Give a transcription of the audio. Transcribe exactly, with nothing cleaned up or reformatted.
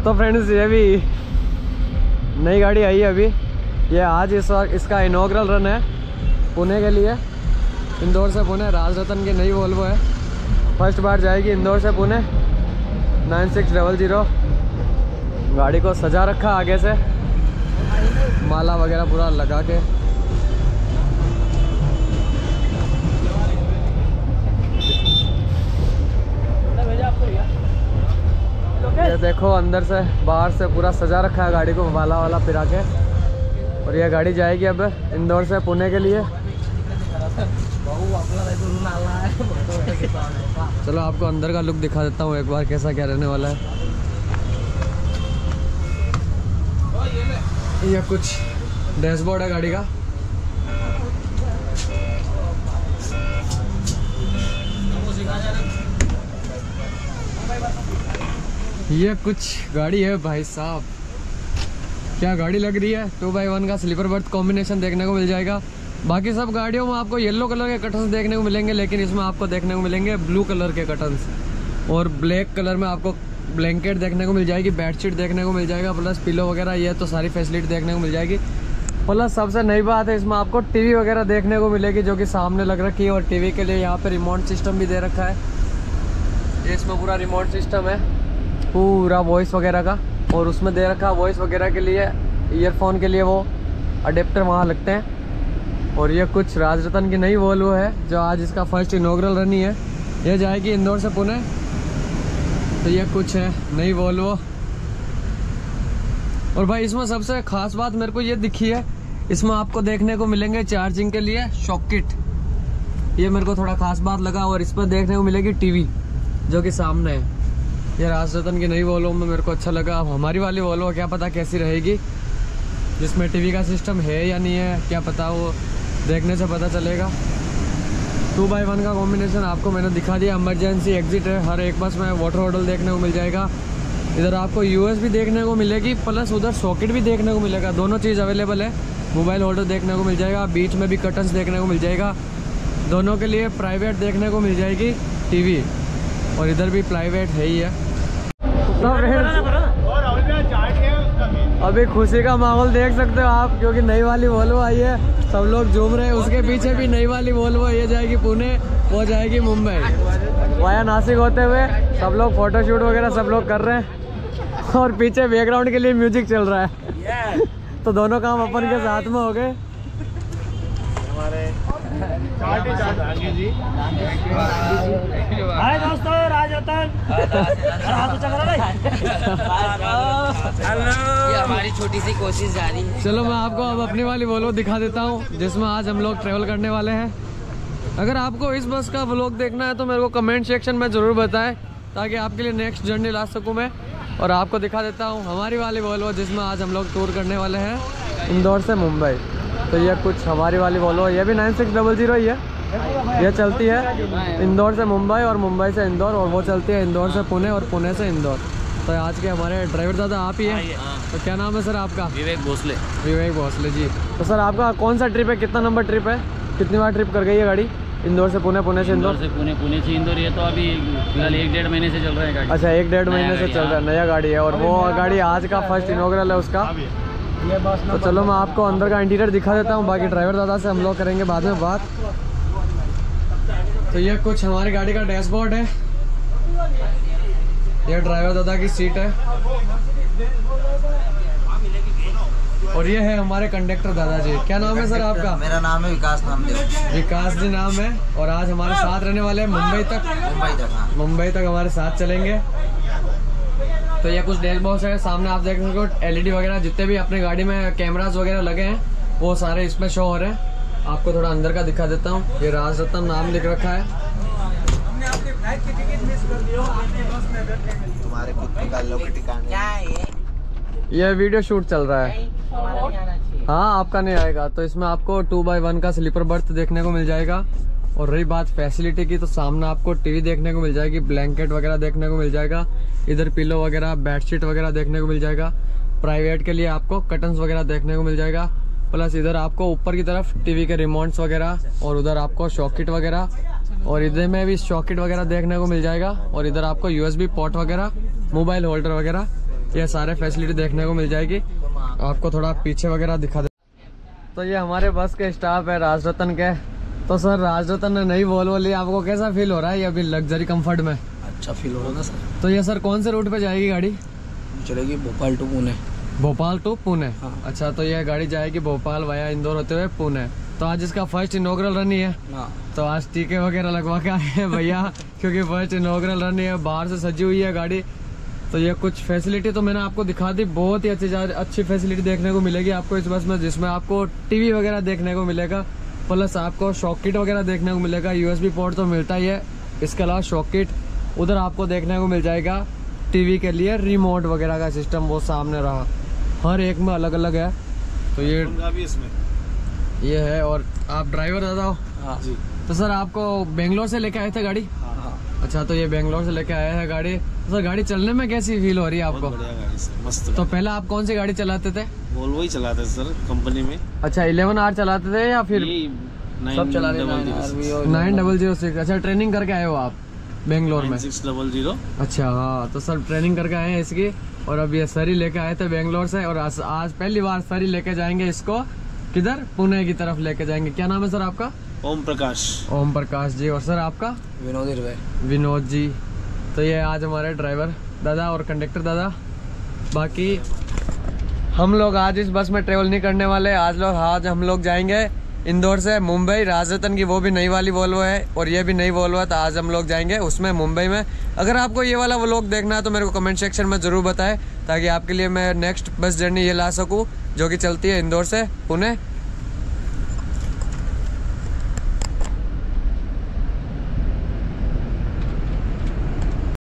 तो फ्रेंड्स ये भी नई गाड़ी आई है अभी, ये आज इस वक्त इसका इनॉग्रल रन है पुणे के लिए। इंदौर से पुणे राजरतन की नई वोल्वो है, फर्स्ट बार जाएगी इंदौर से Pune. Nine six double zero गाड़ी को सजा रखा आगे से, माला वगैरह पूरा लगा के। ये देखो अंदर से बाहर से पूरा सजा रखा है गाड़ी को, माला वाला पिरा के। और ये गाड़ी जाएगी अब इंदौर से पुणे के लिए। चलो आपको अंदर का लुक दिखा देता हूँ एक बार, कैसा क्या रहने वाला है। ये कुछ डैशबोर्ड है गाड़ी का। ये कुछ गाड़ी है भाई साहब, क्या गाड़ी लग रही है। टू बाई वन का स्लीपर बर्थ कॉम्बिनेशन देखने को मिल जाएगा। बाकी सब गाड़ियों में आपको येलो कलर के कर्टन्स देखने को मिलेंगे, लेकिन इसमें आपको देखने को मिलेंगे ब्लू कलर के कर्टन्स। और ब्लैक कलर में आपको ब्लैंकेट देखने को मिल जाएगी, बेडशीट देखने को मिल जाएगा, प्लस पिलो वगैरह, ये तो सारी फैसिलिटी देखने को मिल जाएगी। प्लस सबसे नई बात है, इसमें आपको टीवी वगैरह देखने को मिलेगी जो कि सामने लग रखी है। और टीवी के लिए यहाँ पे रिमोट सिस्टम भी दे रखा है। इसमें पूरा रिमोट सिस्टम है पूरा वॉइस वगैरह का। और उसमें दे रखा है वॉइस वगैरह के लिए ईयरफोन के लिए वो अडेप्टर वहाँ लगते हैं। और ये कुछ राजरतन की नई वोल्वो है जो आज इसका फर्स्ट इनॉग्रल रन ही है। ये जाएगी इंदौर से पुणे। तो ये कुछ है नई वोल्वो। और भाई इसमें सबसे खास बात मेरे को ये दिखी है, इसमें आपको देखने को मिलेंगे चार्जिंग के लिए सॉकेट। ये मेरे को थोड़ा खास बात लगा। और इस पर देखने को मिलेगी टीवी जो कि सामने है। ये राजरतन की नई वोल्वो में मेरे को अच्छा लगा। अब हमारी वाली वोल्वो क्या पता कैसी रहेगी, जिसमें टीवी का सिस्टम है या नहीं है क्या पता, वो देखने से पता चलेगा। टू बाई वन का कॉम्बिनेशन आपको मैंने दिखा दिया। इमरजेंसी एग्जिट है हर एक बस में, वाटर बॉटल देखने को मिल जाएगा। इधर आपको यूएस भी देखने को मिलेगी, प्लस उधर सॉकेट भी देखने को मिलेगा। दोनों चीज़ अवेलेबल है। मोबाइल होल्डर देखने को मिल जाएगा, बीच में भी कर्टन्स देखने को मिल जाएगा। दोनों के लिए प्राइवेट देखने को मिल जाएगी टीवी। और इधर भी प्राइवेट है ही है। तो अभी खुशी का माहौल देख सकते हो आप, क्योंकि नई वाली वोल्वो आई है, सब लोग झूम रहे हैं। उसके पीछे भी नई वाली वोल्वो, ये जाएगी पुणे, वो जाएगी मुंबई। वाया नासिक होते हुए सब लोग फोटोशूट वगैरह सब लोग कर रहे हैं। और पीछे बैकग्राउंड के लिए म्यूजिक चल रहा है। तो दोनों काम अपन के साथ में हो गए। हाय दोस्तों, राजरतन ये हमारी छोटी सी कोशिश जारी है। चलो मैं आपको अब अपनी वाली वोल्वो दिखा देता हूँ जिसमें आज हम लोग ट्रेवल करने वाले हैं। अगर आपको इस बस का व्लॉग देखना है तो मेरे को कमेंट सेक्शन में ज़रूर बताएं, ताकि आपके लिए नेक्स्ट जर्नी ला सकूँ मैं। और आपको दिखा देता हूँ हमारी वाली वोल्वो जिसमें आज हम लोग टूर करने वाले हैं इंदौर से मुंबई। तो ये कुछ हमारी वाली वोल्वो, ये भी नाइन सिक्स डबल ज़ीरो ही है। ये चलती है इंदौर से मुंबई और मुंबई से इंदौर, और वो चलती है इंदौर से पुणे और पुणे से इंदौर। तो आज के हमारे ड्राइवर दादा आप ही हैं। तो क्या नाम है सर आपका? विवेक भोसले। विवेक भोसले जी। तो सर आपका कौन सा ट्रिप है, कितना नंबर ट्रिप है, कितनी बार ट्रिप कर गई है गाड़ी इंदौर से पुणे, पुणे से इंदौर? से पुणे, पुणे से इंदौर। ये तो अभी फिलहाल एक डेढ़ महीने से चल रहा है गाड़ी। अच्छा, एक डेढ़ महीने से चल रहा है, नया गाड़ी है। और वो गाड़ी आज का फर्स्ट इनॉग्रल है उसका। तो चलो मैं आपको अंदर का इंटीरियर दिखा देता हूँ, बाकी ड्राइवर दादा से हम लोग करेंगे बाद में बात। तो ये कुछ हमारी गाड़ी का डैशबोर्ड है, ये ड्राइवर दादा की सीट है। और ये है हमारे कंडक्टर दादाजी। क्या नाम है सर आपका? मेरा नाम है विकास नामदेव। विकास जी नाम है। और आज हमारे साथ रहने वाले हैं मुंबई तक। मुंबई तक हाँ। मुंबई तक हमारे साथ चलेंगे। तो ये कुछ डैशबोर्ड है, सामने आप देख सकते हो एलईडी वगैरह, जितने भी अपने गाड़ी में कैमरास वगैरह लगे हैं वो सारे इसमें शो हो रहे हैं। आपको थोड़ा अंदर का दिखा देता हूँ। ये राजरतन नाम लिख रखा है। हमने अपनी फ्लाइट की टिकट मिस कर दी हो, आपने बस में बैठे। तुम्हारे खुद का लोकेट क्या है? ये वीडियो शूट चल रहा है। हाँ, आपका नहीं आएगा। तो इसमें आपको टू बाई वन का स्लीपर बर्थ देखने को मिल जाएगा। और रही बात फैसिलिटी की, तो सामने आपको टीवी देखने को मिल जाएगी, ब्लैंकेट वगैरह देखने को मिल जाएगा, इधर पिलो वगैरह, बेडशीट वगैरह देखने को मिल जाएगा। प्राइवेट के लिए आपको कर्टन्स वगैरह देखने को मिल जाएगा। प्लस इधर आपको ऊपर की तरफ टीवी के रिमोट्स वगैरह, और उधर आपको सॉकेट वगैरह, और इधर में भी सॉकेट वगैरह देखने को मिल जाएगा। और इधर आपको यूएसबी पोर्ट वगैरह, मोबाइल होल्डर वगैरह ये सारे फैसिलिटी देखने को मिल जाएगी। आपको थोड़ा पीछे वगैरह दिखा दे। तो ये हमारे बस के स्टाफ है राजरतन के। तो सर राजरतन ने नई वोल्वो ली, आपको कैसा फील हो रहा है ये अभी लग्जरी कंफर्ट में? अच्छा फील हो रहा था सर। तो ये सर कौन से रूट पे जाएगी गाड़ी? चलेगी भोपाल टू पुणे। भोपाल टू पुणे। हाँ। अच्छा, तो ये गाड़ी जाएगी भोपाल वाया इंदौर होते हुए पुणे। तो आज इसका फर्स्ट इनॉग्रल रन ही है। हाँ। तो आज टीके वगैरह लगवा के आए हैं भैया, क्योंकि फर्स्ट इनॉग्रल रन ही है, बाहर से सजी हुई है गाड़ी। तो ये कुछ फैसिलिटी तो मैंने आपको दिखा दी, बहुत ही अच्छी अच्छी फैसिलिटी देखने को मिलेगी आपको इस बस में, जिसमें आपको टीवी वगैरह देखने को मिलेगा, प्लस आपको शॉक किट वगैरह देखने को मिलेगा। यूएसबी पोर्ट तो मिलता ही है, इसके अलावा शॉक किट उधर आपको देखने को मिल जाएगा। टीवी के लिए रिमोट वगैरह का सिस्टम वो सामने रहा, हर एक में अलग अलग है। तो ये भी इसमें ये है। और आप ड्राइवर दादा हो? हाँ जी। तो सर आपको बेंगलोर से लेके आए थे गाड़ी? हाँ। अच्छा, तो ये बेंगलोर से लेके आया है गाड़ी। तो सर गाड़ी चलने में कैसी फील हो रही है आपको? बढ़िया गाड़ी सर, मस्त। तो पहले आप कौन सी गाड़ी चलाते थे? वोल्वो ही चलाते हैं सर कंपनी में। अच्छा, इलेवन आर चलाते थे या फिर सब चला रहे हैं। Nine double zero six? अच्छा, ट्रेनिंग करके आए हो आप बेंगलोर में? Six double zero. अच्छा हाँ, तो सर ट्रेनिंग करके आए हैं इसकी। और अब ये सर ही लेके आए थे बेंगलोर से, और आज, आज पहली बार सर ही लेके जाएंगे इसको किधर, पुणे की तरफ लेके जाएंगे। क्या नाम है सर आपका? ओम प्रकाश। ओम प्रकाश जी। और सर आपका? विनोद इरवे। विनोद जी। तो ये आज हमारे ड्राइवर दादा और कंडक्टर दादा। बाकी हम लोग आज इस बस में ट्रेवल नहीं करने वाले। आज लोग आज हम लोग जाएंगे इंदौर से मुंबई। राजरतन की वो भी नई वाली वोल्वो है और ये भी नई वोल्वो है, तो आज हम लोग जाएंगे उसमें मुंबई में। अगर आपको ये वाला व्लॉग देखना है तो मेरे को कमेंट सेक्शन में ज़रूर बताएं, ताकि आपके लिए मैं नेक्स्ट बस जर्नी ये ला सकूँ जो कि चलती है इंदौर से पुणे।